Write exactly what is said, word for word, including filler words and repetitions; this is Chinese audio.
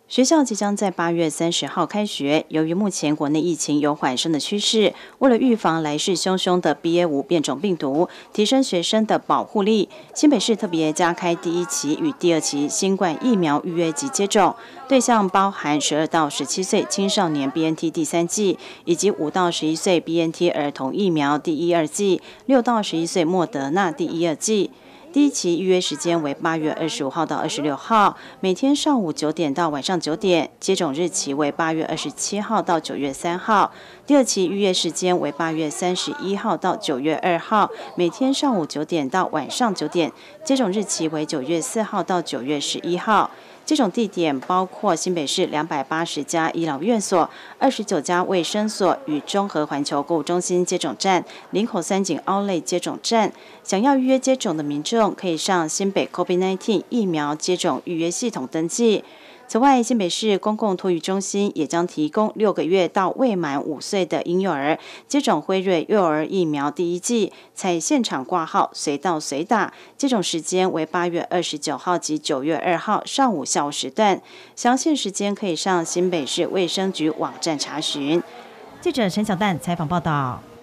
学校即将在八月三十号开学，由于目前国内疫情有缓升的趋势，为了预防来势汹汹的 B A 五 变种病毒，提升学生的保护力，新北市特别加开第一期与第二期新冠疫苗预约及接种，对象包含十二到十七岁青少年 B N T 第三剂，以及五到十一岁 B N T 儿童疫苗第一、二剂，六到十一岁莫德纳第一、二剂。第一期预约时间为八月二十五号到二十六号，每天上午九点到晚上九点；接种日期为八月二十七号到九月三号。第二期预约时间为八月三十一号到九月二号，每天上午九点到晚上九点；接种日期为九月四号到九月十一号。接种地点包括新北市两百八十家医疗院所、二十九家卫生所与中和环球购物中心接种站、林口三井奥莱接种站。想要预约接种的民众，可以上新北 COVID 十九 疫苗接种预约系统登记。此外，新北市公共托育中心也将提供六个月到未满五岁的婴幼儿接种辉瑞幼儿疫苗第一剂，采现场挂号，随到随打。接种时间为八月二十九号及九月二号上午、下午时段。详细时间可以上新北市卫生局网站查询。 记者陈小蛋采访报道。